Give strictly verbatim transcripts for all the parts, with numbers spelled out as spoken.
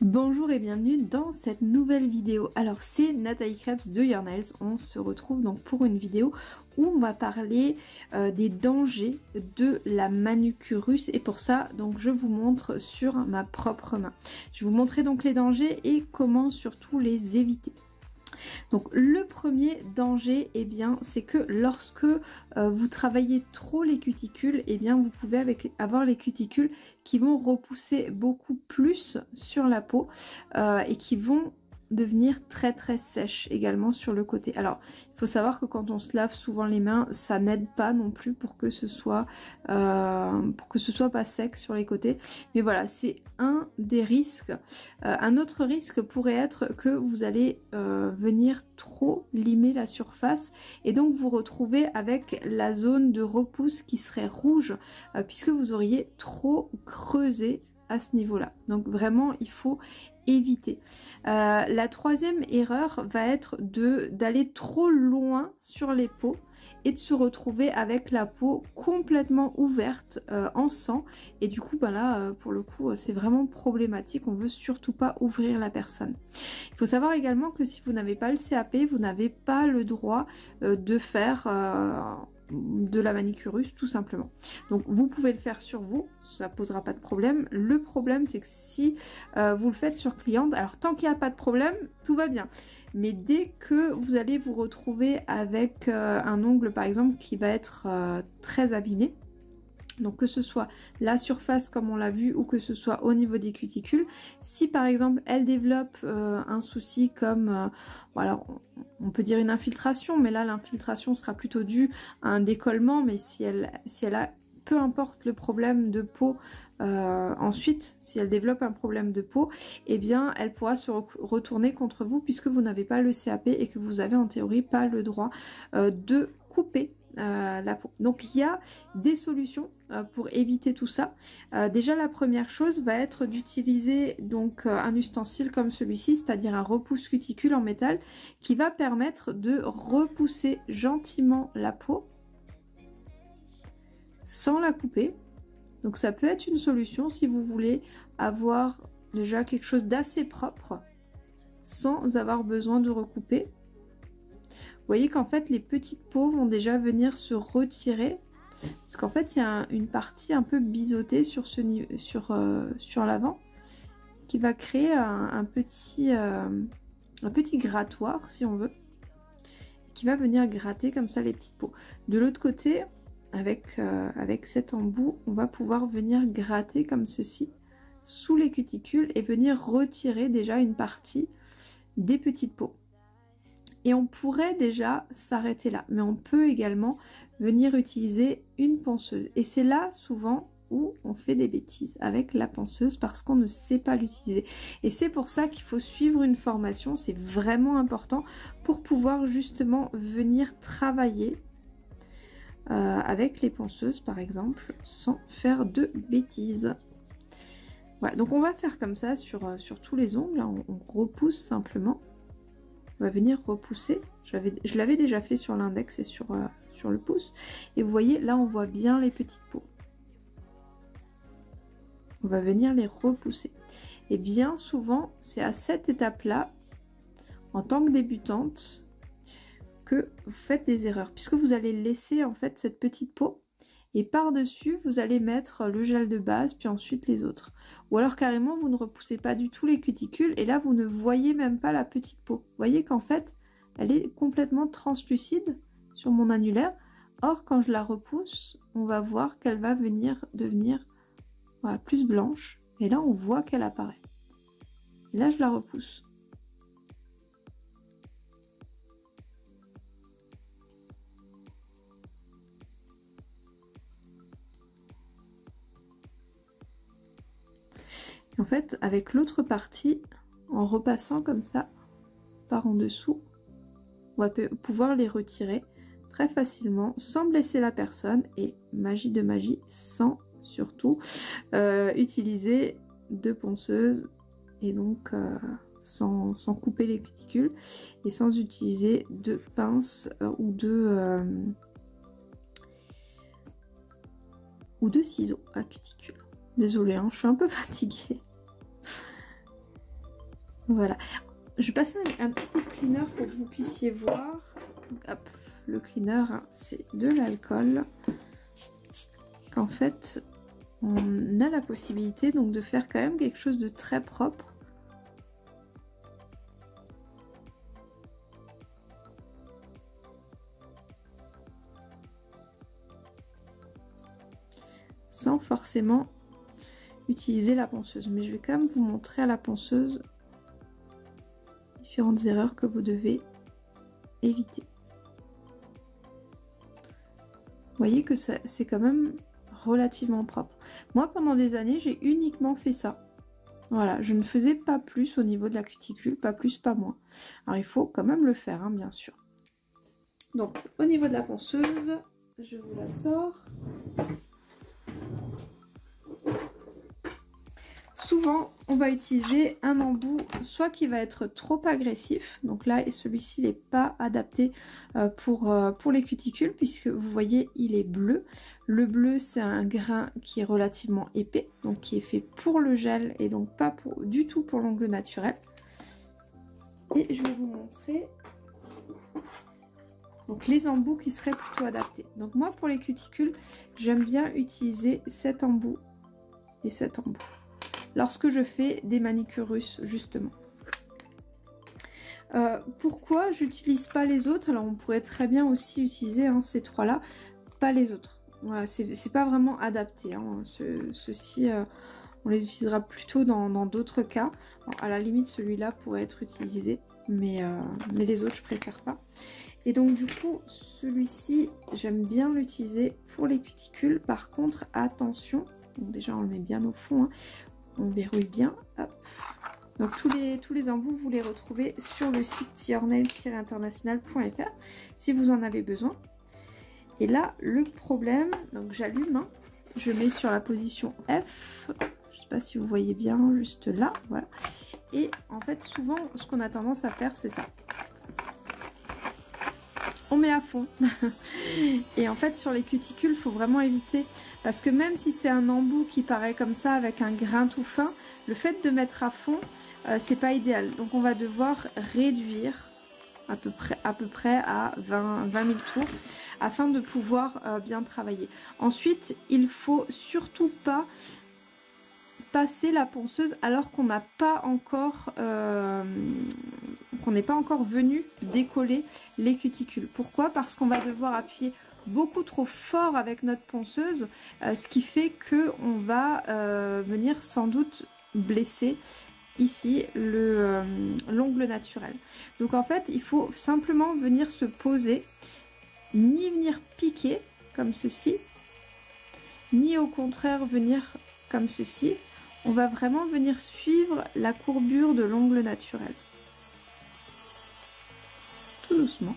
Bonjour et bienvenue dans cette nouvelle vidéo. Alors c'est Nathalie Krebs de Your Nails. On se retrouve donc pour une vidéo où on va parler euh, des dangers de la manucurus et pour ça donc je vous montre sur ma propre main. Je vais vous montrer donc les dangers et comment surtout les éviter. Donc le premier danger, eh bien, c'est que lorsque euh, vous travaillez trop les cuticules, eh bien, vous pouvez avec, avoir les cuticules qui vont repousser beaucoup plus sur la peau euh, et qui vont devenir très très sèches également sur le côté. Alors il faut savoir que quand on se lave souvent les mains, ça n'aide pas non plus pour que ce soit euh, pour que ce soit pas sec sur les côtés, mais voilà, c'est un des risques. Euh, un autre risque pourrait être que vous allez euh, venir trop limer la surface et donc vous retrouver avec la zone de repousse qui serait rouge euh, puisque vous auriez trop creusé à ce niveau-là. Donc vraiment, il faut éviter. Euh, la troisième erreur va être de d'aller trop loin sur les peaux et de se retrouver avec la peau complètement ouverte euh, en sang. Et du coup, bah là, euh, pour le coup, c'est vraiment problématique. On veut surtout pas ouvrir la personne. Il faut savoir également que si vous n'avez pas le C A P, vous n'avez pas le droit euh, de faire euh, de la manucurus tout simplement. Donc vous pouvez le faire sur vous, ça posera pas de problème. Le problème c'est que si euh, vous le faites sur cliente, alors tant qu'il n'y a pas de problème, tout va bien. Mais dès que vous allez vous retrouver avec euh, un ongle par exemple qui va être euh, très abîmé, donc que ce soit la surface comme on l'a vu ou que ce soit au niveau des cuticules, si par exemple elle développe euh, un souci comme, euh, bon alors on peut dire une infiltration, mais là l'infiltration sera plutôt due à un décollement, mais si elle, si elle a, peu importe le problème de peau, euh, ensuite si elle développe un problème de peau, eh bien elle pourra se re retourner contre vous puisque vous n'avez pas le C A P et que vous avez en théorie pas le droit euh, de couper Euh, la peau. Donc il y a des solutions euh, pour éviter tout ça. Euh, déjà la première chose va être d'utiliser donc euh, un ustensile comme celui-ci, c'est-à-dire un repousse cuticule en métal qui va permettre de repousser gentiment la peau sans la couper. Donc ça peut être une solution si vous voulez avoir déjà quelque chose d'assez propre sans avoir besoin de recouper. Vous voyez qu'en fait les petites peaux vont déjà venir se retirer parce qu'en fait il y a un, une partie un peu biseautée sur, ce, sur, euh, sur l'avant qui va créer un, un, petit, euh, un petit grattoir si on veut, qui va venir gratter comme ça les petites peaux. De l'autre côté, avec, euh, avec cet embout, on va pouvoir venir gratter comme ceci sous les cuticules et venir retirer déjà une partie des petites peaux. Et on pourrait déjà s'arrêter là, mais on peut également venir utiliser une ponceuse. Et c'est là souvent où on fait des bêtises avec la ponceuse parce qu'on ne sait pas l'utiliser. Et c'est pour ça qu'il faut suivre une formation, c'est vraiment important pour pouvoir justement venir travailler euh, avec les ponceuses par exemple, sans faire de bêtises. Voilà, donc on va faire comme ça sur, sur tous les ongles, hein, on, on repousse simplement. On va venir repousser, je l'avais déjà fait sur l'index et sur, euh, sur le pouce, et vous voyez là on voit bien les petites peaux. On va venir les repousser et bien souvent c'est à cette étape là en tant que débutante que vous faites des erreurs puisque vous allez laisser en fait cette petite peau et par dessus vous allez mettre le gel de base puis ensuite les autres, ou alors carrément vous ne repoussez pas du tout les cuticules et là vous ne voyez même pas la petite peau. Vous voyez qu'en fait elle est complètement translucide sur mon annulaire, or quand je la repousse on va voir qu'elle va venir devenir voilà, plus blanche et là on voit qu'elle apparaît et là je la repousse. En fait, avec l'autre partie, en repassant comme ça, par en dessous, on va pouvoir les retirer très facilement, sans blesser la personne, et magie de magie, sans surtout euh, utiliser de ponceuse, et donc euh, sans, sans couper les cuticules, et sans utiliser de pince euh, ou de... Euh, ou de ciseaux à cuticule. Désolée, hein, je suis un peu fatiguée. Voilà. Je vais passer un, un petit coup de cleaner pour que vous puissiez voir. Donc, hop, le cleaner, hein, c'est de l'alcool. Qu'en fait, on a la possibilité donc de faire quand même quelque chose de très propre. Sans forcément utiliser la ponceuse. Mais je vais quand même vous montrer à la ponceuse différentes erreurs que vous devez éviter. Vous voyez que c'est quand même relativement propre. Moi, pendant des années, j'ai uniquement fait ça. Voilà, je ne faisais pas plus au niveau de la cuticule, pas plus, pas moins. Alors, il faut quand même le faire, hein, bien sûr. Donc, au niveau de la ponceuse, je vous la sors. Souvent, on va utiliser un embout soit qui va être trop agressif, donc là, celui-ci n'est pas adapté pour, pour les cuticules, puisque vous voyez, il est bleu. Le bleu, c'est un grain qui est relativement épais, donc qui est fait pour le gel et donc pas pour, du tout pour l'ongle naturel. Et je vais vous montrer donc les embouts qui seraient plutôt adaptés. Donc moi, pour les cuticules, j'aime bien utiliser cet embout et cet embout lorsque je fais des manicures russes, justement. Euh, pourquoi j'utilise pas les autres? Alors on pourrait très bien aussi utiliser hein, ces trois là, pas les autres. Voilà, c'est pas vraiment adapté, hein. Ce, ceux-ci euh, on les utilisera plutôt dans d'autres cas. Bon, à la limite celui-là pourrait être utilisé, mais, euh, mais les autres je préfère pas. Et donc du coup celui-ci j'aime bien l'utiliser pour les cuticules. Par contre attention, donc déjà on le met bien au fond, hein. On verrouille bien. Hop. Donc tous les, tous les embouts, vous les retrouvez sur le site yournails tiret international point F R si vous en avez besoin. Et là, le problème, donc j'allume, hein, je mets sur la position F, je ne sais pas si vous voyez bien, juste là, voilà. Et en fait, souvent, ce qu'on a tendance à faire, c'est ça. On met à fond. Et en fait, sur les cuticules, il faut vraiment éviter. Parce que même si c'est un embout qui paraît comme ça, avec un grain tout fin, le fait de mettre à fond, euh, c'est pas idéal. Donc on va devoir réduire à peu près à, peu près à vingt mille tours afin de pouvoir euh, bien travailler. Ensuite, il faut surtout pas passer la ponceuse alors qu'on n'a pas encore euh, qu'on n'est pas encore venu décoller les cuticules. Pourquoi? Parce qu'on va devoir appuyer beaucoup trop fort avec notre ponceuse, euh, ce qui fait que on va euh, venir sans doute blesser ici le euh, l'ongle naturel. Donc en fait il faut simplement venir se poser, ni venir piquer comme ceci, ni au contraire venir comme ceci. On va vraiment venir suivre la courbure de l'ongle naturel. Tout doucement.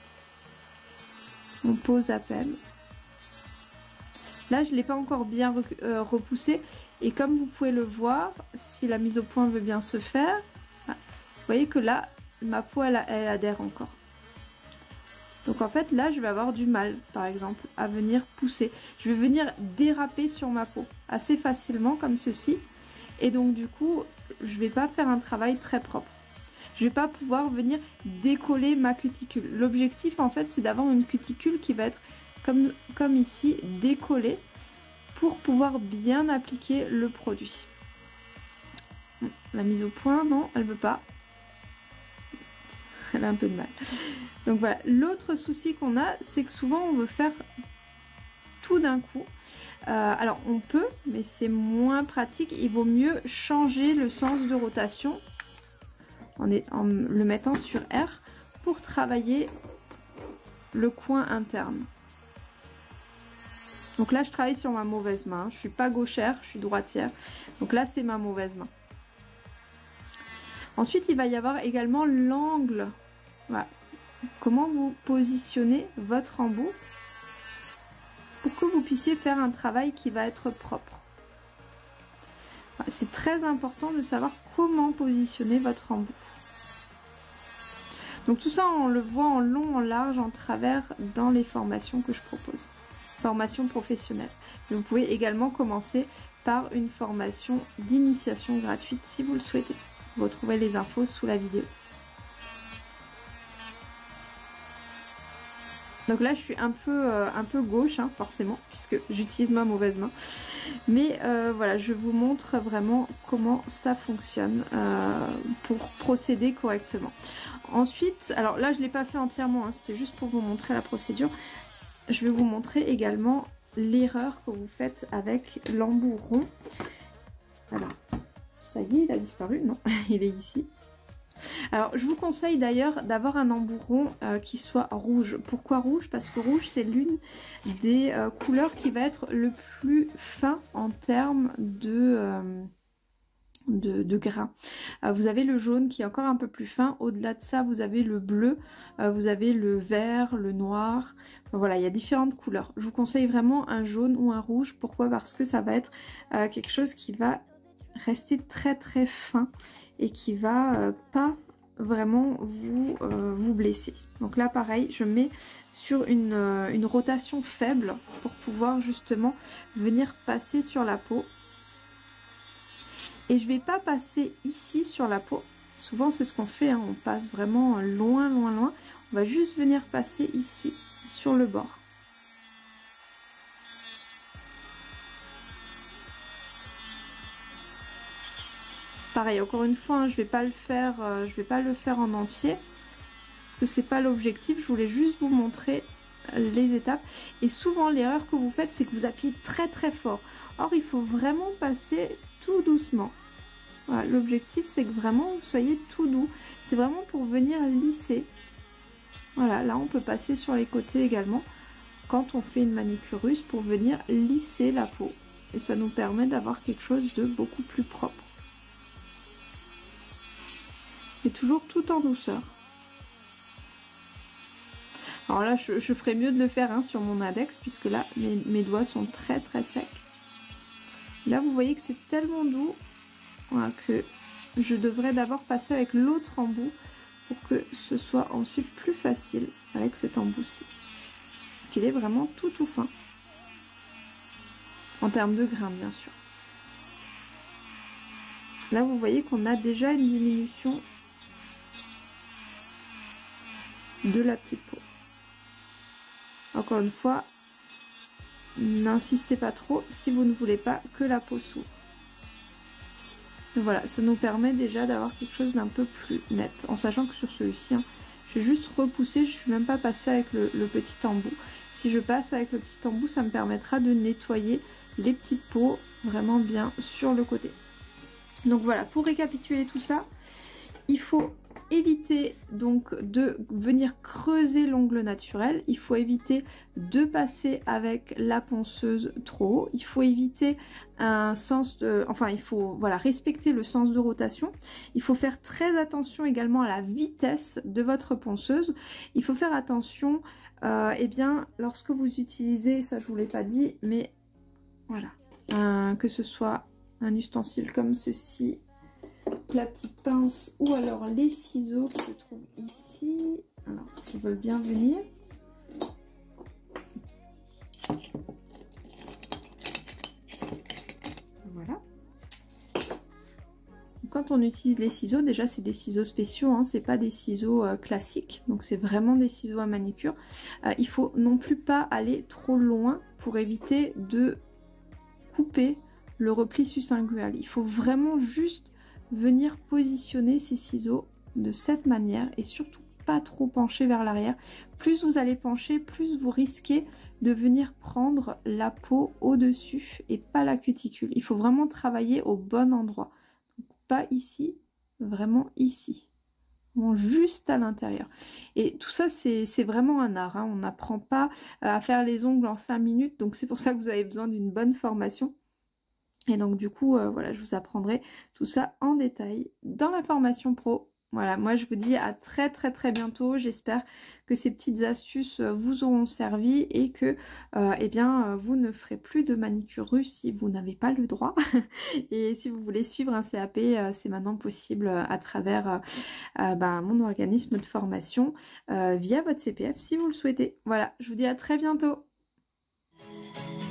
On pose à peine. Là, je ne l'ai pas encore bien euh, repoussé. Et comme vous pouvez le voir, si la mise au point veut bien se faire, vous voyez que là, ma peau, elle, elle adhère encore. Donc en fait, là, je vais avoir du mal, par exemple, à venir pousser. Je vais venir déraper sur ma peau assez facilement, comme ceci. Et donc, du coup, je ne vais pas faire un travail très propre. Je ne vais pas pouvoir venir décoller ma cuticule. L'objectif, en fait, c'est d'avoir une cuticule qui va être, comme, comme ici, décollée pour pouvoir bien appliquer le produit. La mise au point, non, elle ne veut pas. Elle a un peu de mal. Donc voilà, l'autre souci qu'on a, c'est que souvent on veut faire tout d'un coup. Euh, alors on peut, mais c'est moins pratique. Il vaut mieux changer le sens de rotation en, est, en le mettant sur R pour travailler le coin interne. Donc là je travaille sur ma mauvaise main. Je suis pas gauchère, je suis droitière. Donc là c'est ma mauvaise main. Ensuite il va y avoir également l'angle. Voilà. Comment vous positionnez votre embout pour que vous puissiez faire un travail qui va être propre. C'est très important de savoir comment positionner votre embout. Donc tout ça on le voit en long, en large, en travers dans les formations que je propose. Formation professionnelle. Mais vous pouvez également commencer par une formation d'initiation gratuite si vous le souhaitez. Vous retrouvez les infos sous la vidéo. Donc là je suis un peu, euh, un peu gauche hein, forcément puisque j'utilise ma mauvaise main. Mais euh, voilà, je vous montre vraiment comment ça fonctionne euh, pour procéder correctement. Ensuite, alors là je ne l'ai pas fait entièrement, hein, c'était juste pour vous montrer la procédure. Je vais vous montrer également l'erreur que vous faites avec l'embout rond. Alors, ça y est, il a disparu, non, il est ici. Alors je vous conseille d'ailleurs d'avoir un embout rond euh, qui soit rouge. Pourquoi rouge? Parce que rouge c'est l'une des euh, couleurs qui va être le plus fin en termes de, euh, de, de grain. Euh, vous avez le jaune qui est encore un peu plus fin. Au-delà de ça vous avez le bleu, euh, vous avez le vert, le noir. Enfin, voilà, il y a différentes couleurs. Je vous conseille vraiment un jaune ou un rouge. Pourquoi? Parce que ça va être euh, quelque chose qui va rester très très fin et qui va euh, pas vraiment vous, euh, vous blesser. Donc là pareil, je mets sur une, euh, une rotation faible pour pouvoir justement venir passer sur la peau. Et je vais pas passer ici sur la peau. Souvent c'est ce qu'on fait, hein, on passe vraiment loin loin loin. On va juste venir passer ici sur le bord. Pareil, encore une fois, hein, je vais pas le faire, euh, je vais pas le faire en entier parce que c'est pas l'objectif. Je voulais juste vous montrer les étapes. Et souvent, l'erreur que vous faites, c'est que vous appuyez très très fort. Or, il faut vraiment passer tout doucement. Voilà, l'objectif, c'est que vraiment vous soyez tout doux. C'est vraiment pour venir lisser. Voilà, là, on peut passer sur les côtés également quand on fait une manicure russe pour venir lisser la peau. Et ça nous permet d'avoir quelque chose de beaucoup plus propre. Et toujours tout en douceur. Alors là, je, je ferais mieux de le faire hein, sur mon index, puisque là, mes, mes doigts sont très très secs. Là, vous voyez que c'est tellement doux voilà, que je devrais d'abord passer avec l'autre embout pour que ce soit ensuite plus facile avec cet embout-ci. Parce qu'il est vraiment tout tout fin. En termes de grains, bien sûr. Là, vous voyez qu'on a déjà une diminution de la petite peau. Encore une fois, n'insistez pas trop si vous ne voulez pas que la peau s'ouvre. Voilà, ça nous permet déjà d'avoir quelque chose d'un peu plus net. En sachant que sur celui-ci, hein, j'ai juste repoussé, je ne suis même pas passée avec le, le petit embout. Si je passe avec le petit embout, ça me permettra de nettoyer les petites peaux vraiment bien sur le côté. Donc voilà, pour récapituler tout ça, il faut éviter donc de venir creuser l'ongle naturel, il faut éviter de passer avec la ponceuse trop haut, il faut éviter un sens de, enfin il faut voilà respecter le sens de rotation, il faut faire très attention également à la vitesse de votre ponceuse, il faut faire attention euh, eh bien lorsque vous utilisez, ça je vous l'ai pas dit, mais voilà, un, que ce soit un ustensile comme ceci, la petite pince ou alors les ciseaux qui se trouvent ici, alors s'ils veulent bien venir. Voilà. Quand on utilise les ciseaux, déjà c'est des ciseaux spéciaux, hein, c'est pas des ciseaux euh, classiques, donc c'est vraiment des ciseaux à manicure. Euh, il faut non plus pas aller trop loin pour éviter de couper le repli sus-lingual. Il faut vraiment juste venir positionner ces ciseaux de cette manière et surtout pas trop pencher vers l'arrière. Plus vous allez pencher, plus vous risquez de venir prendre la peau au-dessus et pas la cuticule. Il faut vraiment travailler au bon endroit. Donc, pas ici, vraiment ici. Bon, juste à l'intérieur. Et tout ça, c'est vraiment un art. Hein. On n'apprend pas à faire les ongles en cinq minutes. Donc c'est pour ça que vous avez besoin d'une bonne formation. Et donc du coup, euh, voilà, je vous apprendrai tout ça en détail dans la formation pro. Voilà, moi je vous dis à très très très bientôt. J'espère que ces petites astuces vous auront servi et que euh, eh bien, vous ne ferez plus de manicure russe si vous n'avez pas le droit. Et si vous voulez suivre un C A P, euh, c'est maintenant possible à travers euh, euh, ben, mon organisme de formation euh, via votre C P F si vous le souhaitez. Voilà, je vous dis à très bientôt.